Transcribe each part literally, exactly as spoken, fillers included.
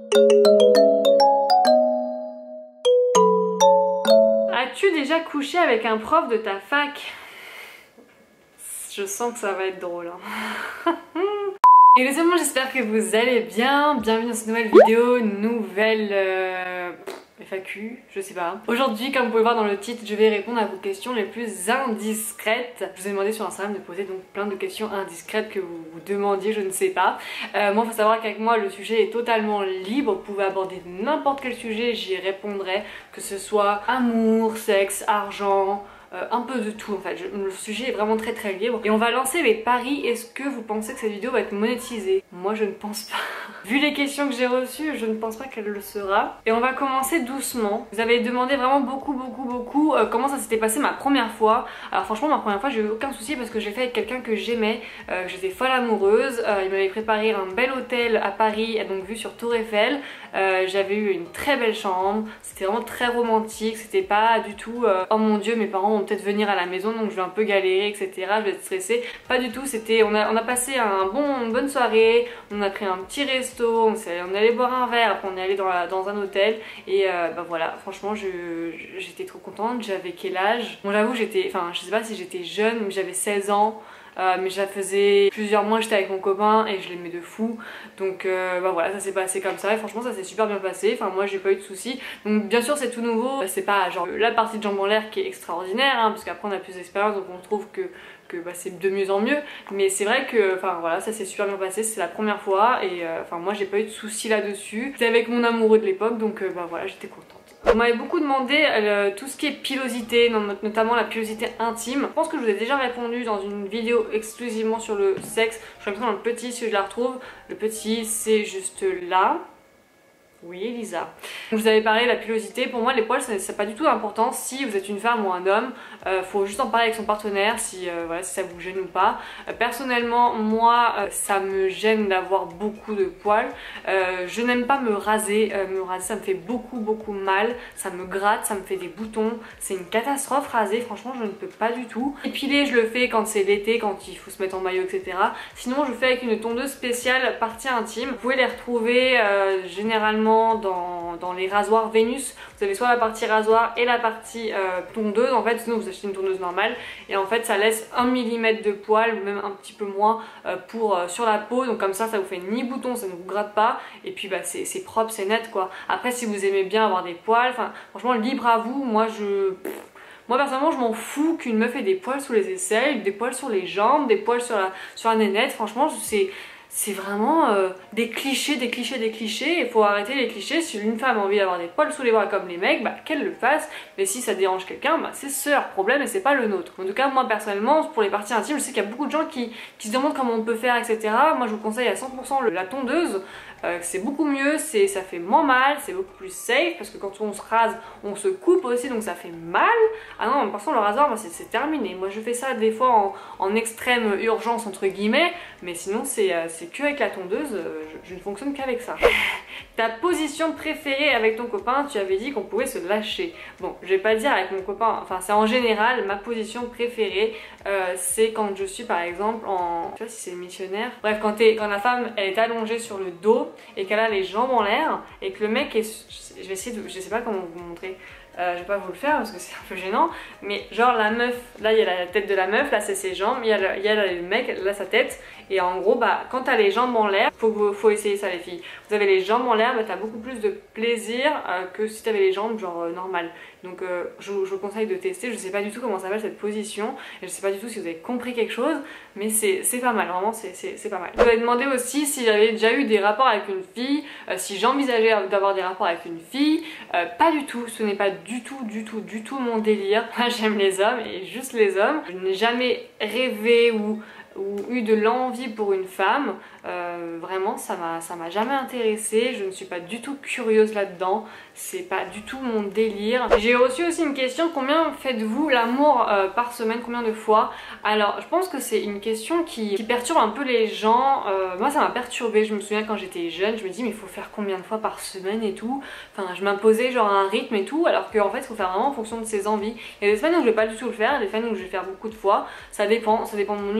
As-tu déjà couché avec un prof de ta fac? Je sens que ça va être drôle. Hein. Et les amis, j'espère que vous allez bien. Bienvenue dans cette nouvelle vidéo, nouvelle euh, F A Q, je sais pas. Aujourd'hui, comme vous pouvez voir dans le titre, je vais répondre à vos questions les plus indiscrètes. Je vous ai demandé sur Instagram de poser donc plein de questions indiscrètes que vous vous demandiez, je ne sais pas. Euh, moi, il faut savoir qu'avec moi, le sujet est totalement libre. Vous pouvez aborder n'importe quel sujet, j'y répondrai. Que ce soit amour, sexe, argent... Euh, un peu de tout en fait, je, le sujet est vraiment très très libre. Et on va lancer les paris. Est-ce que vous pensez que cette vidéo va être monétisée? Moi je ne pense pas. Vu les questions que j'ai reçues, je ne pense pas qu'elle le sera. Et on va commencer doucement. Vous avez demandé vraiment beaucoup beaucoup beaucoup euh, comment ça s'était passé ma première fois. Alors franchement ma première fois j'ai eu aucun souci parce que j'ai fait avec quelqu'un que j'aimais, euh, j'étais folle amoureuse, euh, il m'avait préparé un bel hôtel à Paris, donc vu sur Tour Eiffel. Euh, j'avais eu une très belle chambre, c'était vraiment très romantique, c'était pas du tout euh, oh mon dieu mes parents vont peut-être venir à la maison donc je vais un peu galérer etc, je vais être stressée, pas du tout. C'était, on a, on a passé un bon, une bonne soirée, on a pris un petit resto, on, est, on est allé boire un verre, après on est allé dans, la, dans un hôtel et euh, bah voilà, franchement j'étais trop contente. J'avais quel âge? Bon j'avoue j'étais, enfin je sais pas si j'étais jeune mais j'avais seize ans. Euh, mais ça faisait plusieurs mois que j'étais avec mon copain et je l'aimais de fou, donc euh, bah voilà, ça s'est passé comme ça et franchement ça s'est super bien passé. Enfin moi j'ai pas eu de soucis, donc bien sûr c'est tout nouveau, c'est pas genre la partie de jambes en l'air qui est extraordinaire hein, parce qu'après on a plus d'expérience donc on trouve que que bah, c'est de mieux en mieux, mais c'est vrai que enfin voilà, ça s'est super bien passé, c'est la première fois et euh, enfin moi j'ai pas eu de soucis là-dessus. C'était avec mon amoureux de l'époque donc euh, bah voilà, j'étais contente. On m'avait beaucoup demandé euh, tout ce qui est pilosité, notamment la pilosité intime. Je pense que je vous ai déjà répondu dans une vidéo exclusivement sur le sexe. Je suis dans le petit si je la retrouve. Le petit c'est juste là. Oui Elisa. Je vous avais parlé de la pilosité. Pour moi les poils ça n'a pas du tout d'importance si vous êtes une femme ou un homme. Euh, faut juste en parler avec son partenaire si, euh, voilà, si ça vous gêne ou pas. Euh, personnellement moi euh, ça me gêne d'avoir beaucoup de poils. Euh, je n'aime pas me raser. Euh, me raser ça me fait beaucoup beaucoup mal. Ça me gratte, ça me fait des boutons. C'est une catastrophe raser, franchement je ne peux pas du tout. Épiler je le fais quand c'est l'été, quand il faut se mettre en maillot et cetera. Sinon je le fais avec une tondeuse spéciale partie intime. Vous pouvez les retrouver euh, généralement Dans, dans les rasoirs Vénus. Vous avez soit la partie rasoir et la partie euh, tondeuse en fait, sinon vous achetez une tondeuse normale et en fait ça laisse un millimètre de poil ou même un petit peu moins euh, pour, euh, sur la peau, donc comme ça ça vous fait ni bouton, ça ne vous gratte pas et puis bah, c'est propre, c'est net quoi. Après si vous aimez bien avoir des poils, enfin franchement libre à vous. Moi je... Pff, moi personnellement je m'en fous qu'une meuf ait des poils sous les aisselles, des poils sur les jambes, des poils sur la, sur la nénette. Franchement c'est... C'est vraiment euh, des clichés, des clichés, des clichés. Il faut arrêter les clichés. Si une femme a envie d'avoir des poils sous les bras comme les mecs, bah qu'elle le fasse. Mais si ça dérange quelqu'un, bah c'est leur problème et c'est pas le nôtre. En tout cas, moi personnellement, pour les parties intimes, je sais qu'il y a beaucoup de gens qui, qui se demandent comment on peut faire, et cetera. Moi je vous conseille à cent pour cent la tondeuse. Euh, c'est beaucoup mieux, ça fait moins mal, c'est beaucoup plus safe parce que quand on se rase, on se coupe aussi donc ça fait mal. Ah non, par contre le rasoir, bah, c'est terminé. Moi je fais ça des fois en, en extrême urgence entre guillemets, mais sinon c'est euh, que avec la tondeuse, euh, je, je ne fonctionne qu'avec ça. Ta position préférée avec ton copain, tu avais dit qu'on pouvait se lâcher. Bon, je vais pas dire avec mon copain, enfin c'est en général ma position préférée, euh, c'est quand je suis par exemple en... Je sais pas si c'est missionnaire. Bref, quand, es, quand la femme elle est allongée sur le dos et qu'elle a les jambes en l'air et que le mec est... Je vais essayer de... Je sais pas comment vous montrer. Euh, je vais pas vous le faire parce que c'est un peu gênant, mais genre la meuf, là il y a la tête de la meuf, là c'est ses jambes, il y a le, il y a le mec, là sa tête, et en gros bah quand t'as les jambes en l'air, faut, faut essayer ça les filles, vous avez les jambes en l'air, bah, t'as beaucoup plus de plaisir euh, que si t'avais les jambes genre euh, normales. Donc euh, je, je vous conseille de tester. Je sais pas du tout comment s'appelle cette position et je sais pas du tout si vous avez compris quelque chose, mais c'est pas mal, vraiment c'est pas mal. Vous avez demandé aussi si j'avais déjà eu des rapports avec une fille, euh, si j'envisageais d'avoir des rapports avec une fille. Euh, pas du tout, ce n'est pas du tout du tout du tout mon délire. Moi j'aime les hommes et juste les hommes. Je n'ai jamais rêvé ou ou eu de l'envie pour une femme. Euh, vraiment ça m'a ça m'a jamais intéressée, je ne suis pas du tout curieuse là-dedans, c'est pas du tout mon délire. J'ai reçu aussi une question, combien faites-vous l'amour euh, par semaine, combien de fois? Alors je pense que c'est une question qui, qui perturbe un peu les gens. Euh, moi ça m'a perturbée, je me souviens quand j'étais jeune, je me dis mais il faut faire combien de fois par semaine et tout, enfin je m'imposais genre un rythme et tout, alors qu'en fait il faut faire vraiment en fonction de ses envies. Il y a des semaines où je vais pas du tout le faire, des semaines où je vais faire beaucoup de fois, ça dépend, ça dépend de mon humeur, ça dépend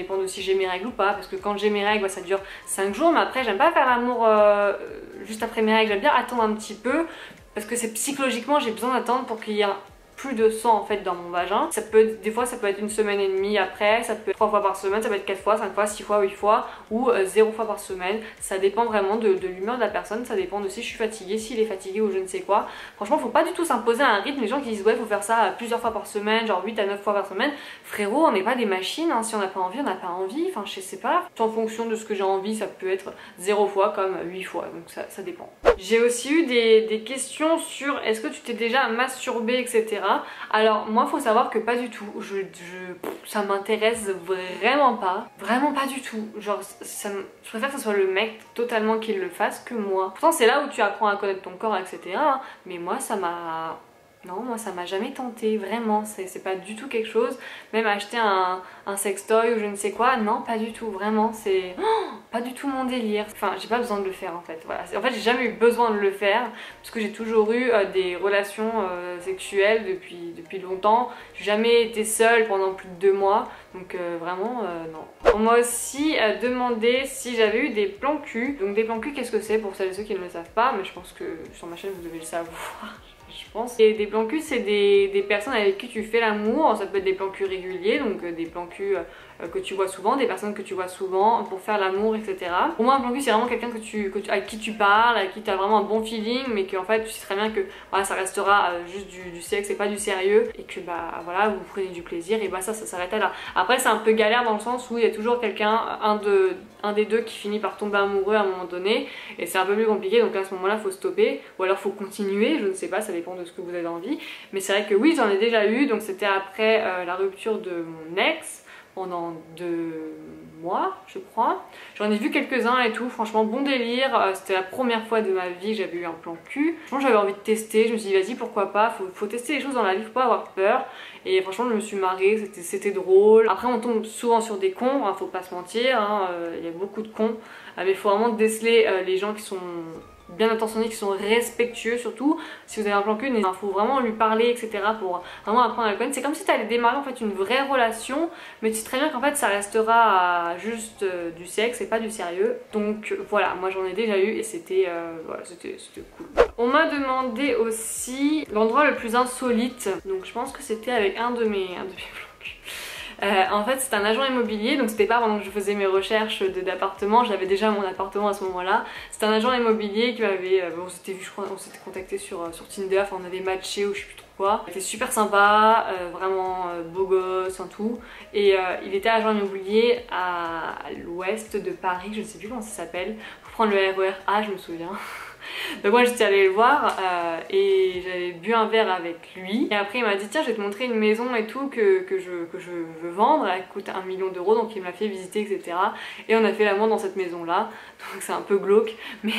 dépend de si j'ai mes règles ou pas, parce que quand j'ai mes règles, bah, ça dure cinq jours, mais après j'aime pas faire l'amour euh, juste après mes règles, j'aime bien attendre un petit peu, parce que c'est psychologiquement j'ai besoin d'attendre pour qu'il y ait plus de sang en fait dans mon vagin. Ça peut être, des fois ça peut être une semaine et demie après, ça peut être trois fois par semaine, ça peut être quatre fois, cinq fois, six fois, huit fois ou euh, zéro fois par semaine. Ça dépend vraiment de, de l'humeur de la personne, ça dépend de si je suis fatiguée, s'il est fatigué ou je ne sais quoi. Franchement faut pas du tout s'imposer un rythme, les gens qui disent ouais faut faire ça plusieurs fois par semaine, genre huit à neuf fois par semaine. Frérot, on n'est pas des machines, hein. Si on n'a pas envie, on n'a pas envie, enfin je sais pas. En fonction de ce que j'ai envie, ça peut être zéro fois comme huit fois, donc ça, ça dépend. J'ai aussi eu des, des questions sur est-ce que tu t'es déjà masturbé, et cetera. Alors moi faut savoir que pas du tout, je, je ça m'intéresse vraiment pas, vraiment pas du tout, genre ça, je préfère que ce soit le mec totalement qui le fasse que moi. Pourtant c'est là où tu apprends à connaître ton corps, et cetera. Mais moi ça m'a... Non, moi ça m'a jamais tenté, vraiment, c'est pas du tout quelque chose. Même acheter un, un sextoy ou je ne sais quoi, non pas du tout, vraiment, c'est oh, pas du tout mon délire. Enfin j'ai pas besoin de le faire en fait, voilà. En fait j'ai jamais eu besoin de le faire parce que j'ai toujours eu euh, des relations euh, sexuelles depuis, depuis longtemps. J'ai jamais été seule pendant plus de deux mois, donc euh, vraiment euh, non. On m'a aussi euh, demandé si j'avais eu des plans cul. Donc des plans cul, qu'est-ce que c'est pour celles et ceux qui ne le savent pas, mais je pense que sur ma chaîne vous devez le savoir. Je pense. Et des plans cul, c'est des, des personnes avec qui tu fais l'amour. Ça peut être des plans cul réguliers, donc euh, des plans cul euh, que tu vois souvent, des personnes que tu vois souvent pour faire l'amour, et cetera. Pour moi, un plan cul, c'est vraiment quelqu'un que tu, que tu, avec qui tu parles, avec qui tu as vraiment un bon feeling, mais qu'en fait, tu sais très bien que voilà, ça restera euh, juste du, du sexe et pas du sérieux, et que bah voilà, vous prenez du plaisir, et bah ça, ça s'arrête là. Après, c'est un peu galère dans le sens où il y a toujours quelqu'un, un, de, un des deux qui finit par tomber amoureux à un moment donné, et c'est un peu plus compliqué, donc à ce moment-là, faut stopper, ou alors faut continuer, je ne sais pas, ça dépend de ce que vous avez envie. Mais c'est vrai que oui, j'en ai déjà eu, donc c'était après euh, la rupture de mon ex, pendant deux mois je crois. J'en ai vu quelques-uns et tout, franchement bon délire, euh, c'était la première fois de ma vie que j'avais eu un plan cul. Franchement j'avais envie de tester, je me suis dit vas-y pourquoi pas, faut, faut tester les choses dans la vie, faut pas avoir peur. Et franchement je me suis marrée, c'était drôle. Après on tombe souvent sur des cons, hein, faut pas se mentir, hein, euh, il y a beaucoup de cons, euh, mais il faut vraiment déceler euh, les gens qui sont bien intentionnés, qui sont respectueux surtout. Si vous avez un plan cul, il faut vraiment lui parler, et cetera pour vraiment apprendre à le connaître. C'est comme si tu allais démarrer en fait une vraie relation, mais tu sais très bien qu'en fait ça restera juste euh, du sexe et pas du sérieux. Donc voilà, moi j'en ai déjà eu et c'était euh, voilà, c'était cool. On m'a demandé aussi l'endroit le plus insolite, donc je pense que c'était avec un de mes, un de mes plans cul. Euh, en fait c'est un agent immobilier, donc c'était pas pendant que je faisais mes recherches d'appartement, j'avais déjà mon appartement à ce moment là. C'était un agent immobilier qui m'avait, euh, on s'était vu, je crois, on s'était contacté sur, euh, sur Tinder, enfin on avait matché ou je sais plus trop quoi. Il était super sympa, euh, vraiment euh, beau gosse, en tout. Et euh, il était agent immobilier à l'ouest de Paris, je ne sais plus comment ça s'appelle, pour prendre le R E R A, je me souviens. Donc moi j'étais allée le voir euh, et j'avais bu un verre avec lui. Et après il m'a dit tiens je vais te montrer une maison et tout que, que, je, que je veux vendre. Elle coûte un million d'euros, donc il m'a fait visiter, et cetera. Et on a fait l'amour dans cette maison là. Donc c'est un peu glauque mais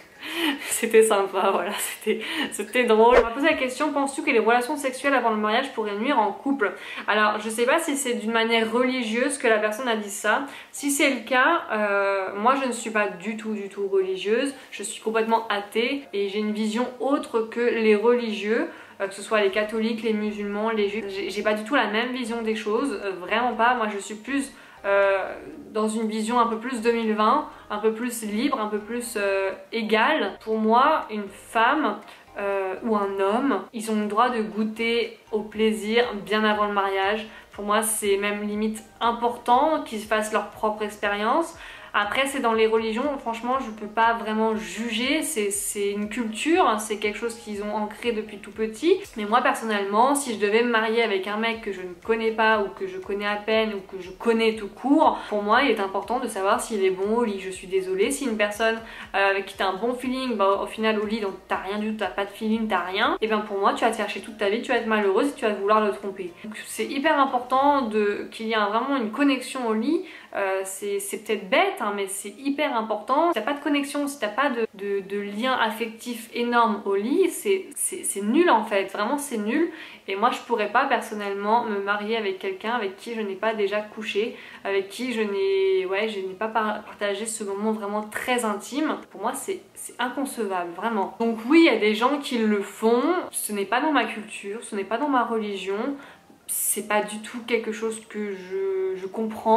c'était sympa, voilà, c'était drôle. On m'a posé la question, penses-tu que les relations sexuelles avant le mariage pourraient nuire en couple? Alors je sais pas si c'est d'une manière religieuse que la personne a dit ça. Si c'est le cas, euh, moi je ne suis pas du tout du tout religieuse, je suis complètement athée et j'ai une vision autre que les religieux. Euh, que ce soit les catholiques, les musulmans, les juifs, j'ai pas du tout la même vision des choses, euh, vraiment pas. Moi je suis plus euh, dans une vision un peu plus deux mille vingt, un peu plus libre, un peu plus euh, égale. Pour moi, une femme euh, ou un homme, ils ont le droit de goûter au plaisir bien avant le mariage. Pour moi c'est même limite important qu'ils fassent leur propre expérience. Après c'est dans les religions, franchement je peux pas vraiment juger, c'est une culture, c'est quelque chose qu'ils ont ancré depuis tout petit. Mais moi personnellement, si je devais me marier avec un mec que je ne connais pas ou que je connais à peine ou que je connais tout court, pour moi il est important de savoir s'il est bon au lit. Je suis désolée, si une personne euh, avec qui t'as un bon feeling, bah au final au lit donc t'as rien du tout, t'as pas de feeling, t'as rien, et bien pour moi tu vas te faire chier toute ta vie, tu vas être malheureuse et tu vas vouloir le tromper. Donc c'est hyper important de qu'il y ait vraiment une connexion au lit. Euh, c'est peut-être bête hein, mais c'est hyper important. Si t'as pas de connexion, si t'as pas de, de, de lien affectif énorme au lit, c'est nul en fait, vraiment c'est nul. Et moi je pourrais pas personnellement me marier avec quelqu'un avec qui je n'ai pas déjà couché, avec qui je n'ai ouais, je n'ai pas partagé ce moment vraiment très intime. Pour moi c'est inconcevable, vraiment. Donc oui, il y a des gens qui le font, ce n'est pas dans ma culture, ce n'est pas dans ma religion, c'est pas du tout quelque chose que je, je comprends.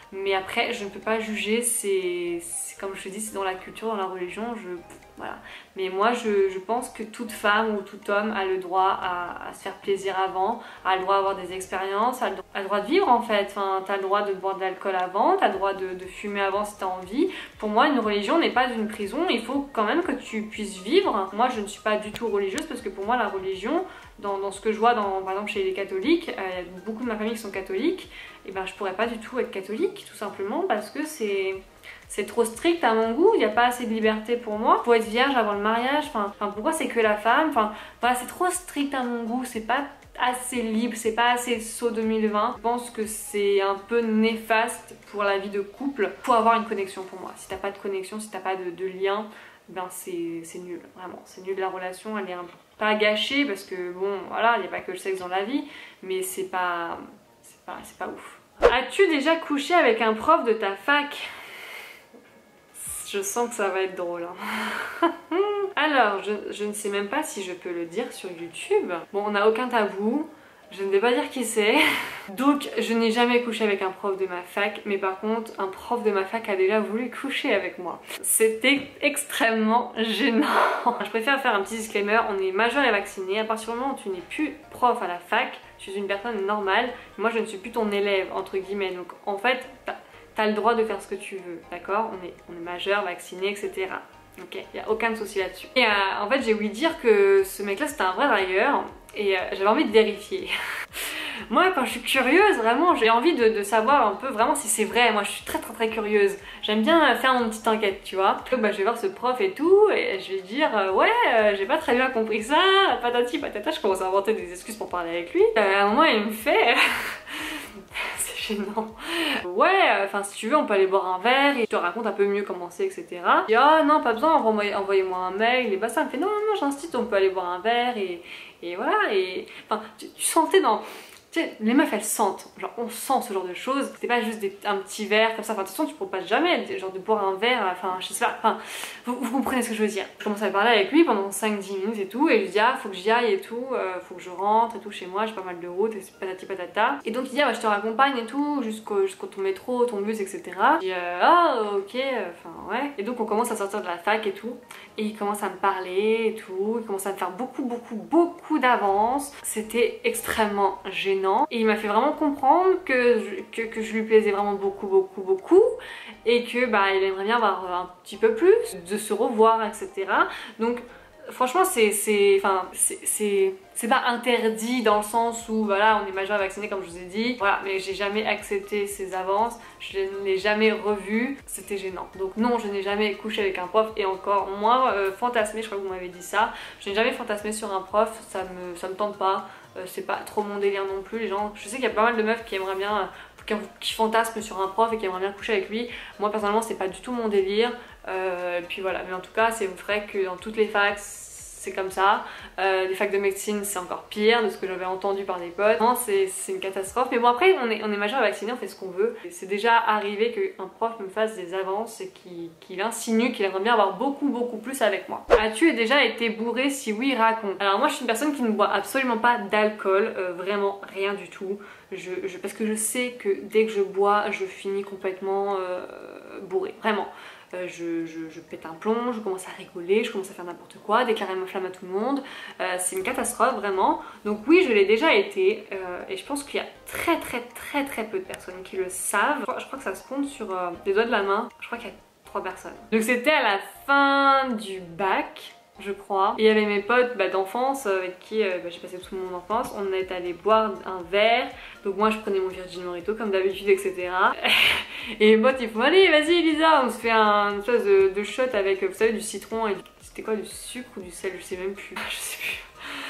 Mais après, je ne peux pas juger, c'est comme je te dis, c'est dans la culture, dans la religion, je... Voilà. Mais moi je, je pense que toute femme ou tout homme a le droit à, à se faire plaisir avant, a le droit à avoir des expériences, a le, a le droit de vivre en fait. Enfin, t'as le droit de boire de l'alcool avant, t'as le droit de, de fumer avant si t'as envie. Pour moi, une religion n'est pas une prison, il faut quand même que tu puisses vivre. Moi je ne suis pas du tout religieuse parce que pour moi la religion, dans, dans ce que je vois dans, par exemple chez les catholiques, il euh, y a beaucoup de ma famille qui sont catholiques, et ben je pourrais pas du tout être catholique tout simplement parce que c'est... C'est trop strict à mon goût, il n'y a pas assez de liberté pour moi. Faut être vierge avant le mariage, enfin, enfin pourquoi c'est que la femme, enfin voilà, c'est trop strict à mon goût, c'est pas assez libre, c'est pas assez saut deux mille vingt. Je pense que c'est un peu néfaste pour la vie de couple. Faut avoir une connexion pour moi. Si t'as pas de connexion, si t'as pas de, de lien, ben c'est nul, vraiment. C'est nul, la relation, elle est un peu pas gâchée parce que bon, voilà, il n'y a pas que le sexe dans la vie, mais c'est pas, c'est pas, c'est pas ouf. As-tu déjà couché avec un prof de ta fac ? Je sens que ça va être drôle. Hein. Alors, je, je ne sais même pas si je peux le dire sur YouTube. Bon, on n'a aucun tabou. Je ne vais pas dire qui c'est. Donc, je n'ai jamais couché avec un prof de ma fac. Mais par contre, un prof de ma fac a déjà voulu coucher avec moi. C'était extrêmement gênant. Je préfère faire un petit disclaimer. On est majeur et vacciné. À partir du moment où tu n'es plus prof à la fac, tu es une personne normale. Moi, je ne suis plus ton élève, entre guillemets. Donc, en fait... T'as le droit de faire ce que tu veux, d'accord, on est, on est majeur, vacciné, et cetera. Ok, il n'y a aucun souci là-dessus. Et euh, en fait, j'ai ouï dire que ce mec-là, c'était un vrai dragueur, et euh, j'avais envie de vérifier. Moi, quand je suis curieuse, vraiment, j'ai envie de, de savoir un peu vraiment si c'est vrai. Moi, je suis très très très curieuse. J'aime bien faire mon petite enquête, tu vois. Donc, bah, je vais voir ce prof et tout, et je vais dire euh, ouais, euh, j'ai pas très bien compris ça, patati patata. Je commence à inventer des excuses pour parler avec lui. Euh, à un moment, il me fait... c'est gênant. Ouais, enfin si tu veux on peut aller boire un verre et je te raconte un peu mieux comment c'est, et cetera. Je dis ah non pas besoin, envoyez-moi un mail et bah ça me fait non non non j'insiste, on peut aller boire un verre et, et voilà et enfin tu, tu sentais dans... Tu sais, les meufs elles sentent, genre on sent ce genre de choses, c'est pas juste des, un petit verre comme ça, enfin de toute façon tu proposes jamais genre de boire un verre, enfin je sais pas, enfin vous, vous comprenez ce que je veux dire. Je commence à parler avec lui pendant cinq dix minutes et tout, et je dis ah faut que j'y aille et tout, euh, faut que je rentre et tout chez moi, j'ai pas mal de route, et patati patata. Et donc il dit ah bah je te raccompagne et tout, jusqu'au jusqu'au ton métro, ton bus, et cetera. Je dis euh, ah ok, enfin euh, ouais. Et donc on commence à sortir de la fac et tout, et il commence à me parler et tout, il commence à me faire beaucoup beaucoup beaucoup d'avance, c'était extrêmement gênant. Et il m'a fait vraiment comprendre que je, que, que je lui plaisais vraiment beaucoup beaucoup beaucoup et que bah il aimerait bien avoir un petit peu plus, de se revoir, et cetera. Donc franchement c'est enfin c'est c'est pas interdit dans le sens où voilà on est majeur et vacciné comme je vous ai dit, voilà, mais j'ai jamais accepté ces avances, je ne l'ai jamais revu, c'était gênant. Donc non, je n'ai jamais couché avec un prof et encore moins euh, fantasmé, je crois que vous m'avez dit ça, je n'ai jamais fantasmé sur un prof, ça me, ça me tente pas. Euh, c'est pas trop mon délire non plus. Les gens, je sais qu'il y a pas mal de meufs qui aimeraient bien, euh, qui, qui fantasment sur un prof et qui aimeraient bien coucher avec lui. Moi personnellement c'est pas du tout mon délire, euh, puis voilà, mais en tout cas c'est vrai que dans toutes les facs c'est comme ça. Euh, les facs de médecine c'est encore pire de ce que j'avais entendu par des potes. C'est une catastrophe. Mais bon après on est, on est majeur et vacciné, on fait ce qu'on veut. C'est déjà arrivé qu'un prof me fasse des avances et qu'il qu'il insinue qu'il aimerait bien avoir beaucoup beaucoup plus avec moi. As-tu déjà été bourré? Si oui, raconte. Alors moi je suis une personne qui ne boit absolument pas d'alcool, euh, vraiment rien du tout. Je, je, parce que je sais que dès que je bois je finis complètement euh, bourré, vraiment. Euh, je, je, je pète un plomb, je commence à rigoler, je commence à faire n'importe quoi, déclarer ma flamme à tout le monde, euh, c'est une catastrophe vraiment. Donc oui je l'ai déjà été euh, et je pense qu'il y a très très très très peu de personnes qui le savent. Je crois, je crois que ça se compte sur euh, les doigts de la main, je crois qu'il y a trois personnes. Donc c'était à la fin du bac, je crois. Et il y avait mes potes bah, d'enfance avec qui euh, bah, j'ai passé toute mon enfance. On est allé boire un verre. Donc moi je prenais mon Virgin Morito comme d'habitude, et cetera. Et mes potes ils font allez vas-y Elisa, on se fait un une espèce de, de shot avec vous savez du citron et c'était quoi, du sucre ou du sel, je sais même plus. Je sais plus.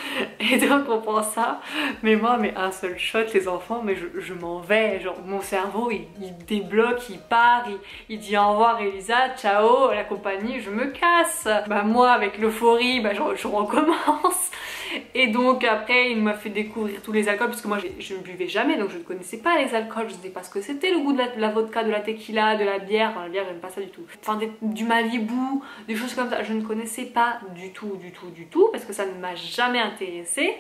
Et donc on prend ça, mais moi mais un seul shot les enfants, mais je, je m'en vais, genre mon cerveau il, il débloque, il part, il, il dit au revoir Elisa, ciao la compagnie, je me casse. Bah moi avec l'euphorie, bah je, je recommence. Et donc après il m'a fait découvrir tous les alcools parce que moi je ne buvais jamais, donc je ne connaissais pas les alcools, je ne savais pas ce que c'était le goût de la, de la vodka, de la tequila, de la bière. Enfin la bière j'aime pas ça du tout, enfin des, du Malibu, des choses comme ça, je ne connaissais pas du tout du tout du tout parce que ça ne m'a jamais intéressée.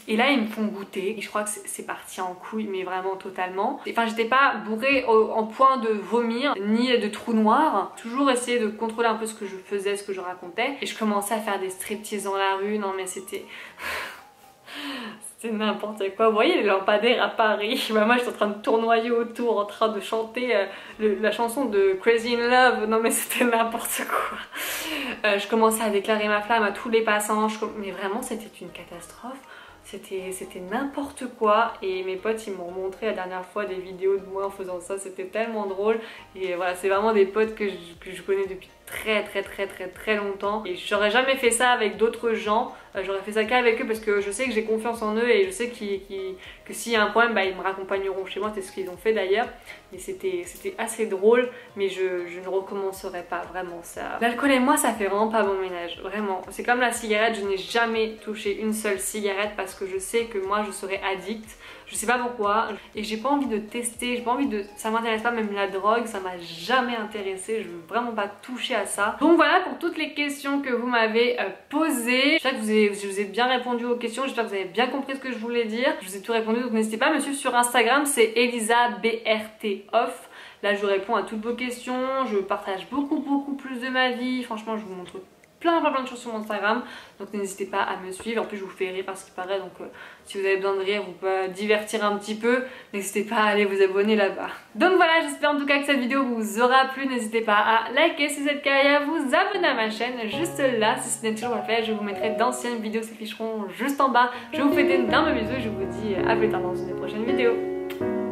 Et là ils me font goûter et je crois que c'est parti en couille, mais vraiment totalement. Enfin j'étais pas bourrée au, en point de vomir ni de trou noir. Toujours essayer de contrôler un peu ce que je faisais, ce que je racontais. Et je commençais à faire des striptease dans la rue. Non mais c'était... c'était n'importe quoi. Vous voyez les lampadaires à Paris, bah, moi j'étais en train de tournoyer autour, en train de chanter euh, le, la chanson de Crazy in Love. Non mais c'était n'importe quoi. Euh, je commençais à déclarer ma flamme à tous les passants. Je... mais vraiment c'était une catastrophe. C'était n'importe quoi et mes potes ils m'ont montré la dernière fois des vidéos de moi en faisant ça, c'était tellement drôle. Et voilà, c'est vraiment des potes que je, que je connais depuis très très très très très longtemps et j'aurais jamais fait ça avec d'autres gens, euh, j'aurais fait ça qu'avec eux parce que je sais que j'ai confiance en eux et je sais qu qu que s'il y a un problème bah, ils me raccompagneront chez moi, c'est ce qu'ils ont fait d'ailleurs. Mais c'était assez drôle, mais je, je ne recommencerai pas vraiment ça. L'alcool et moi ça fait vraiment pas bon ménage, vraiment. C'est comme la cigarette, je n'ai jamais touché une seule cigarette parce que je sais que moi je serais addict. Je sais pas pourquoi et j'ai pas envie de tester, j'ai pas envie de... ça m'intéresse pas, même la drogue ça m'a jamais intéressé, je veux vraiment pas toucher à ça. Donc voilà pour toutes les questions que vous m'avez euh, posées. J'espère que vous avez, je vous ai bien répondu aux questions, j'espère que vous avez bien compris ce que je voulais dire. Je vous ai tout répondu, donc n'hésitez pas à me suivre sur Instagram, c'est Elisa B R T Off. Là je réponds à toutes vos questions, je partage beaucoup beaucoup plus de ma vie, franchement je vous montre plein plein plein de choses sur mon Instagram, donc n'hésitez pas à me suivre. En plus je vous fais rire parce qu'il paraît, donc euh, si vous avez besoin de rire, vous pouvez divertir un petit peu, n'hésitez pas à aller vous abonner là-bas. Donc voilà, j'espère en tout cas que cette vidéo vous aura plu, n'hésitez pas à liker si c'est le cas et à vous abonner à ma chaîne juste là si ce n'est toujours pas fait. Je vous mettrai d'anciennes vidéos s'afficheront juste en bas. Je vous fais d'énormes bisous et je vous dis à plus tard dans une prochaine vidéo.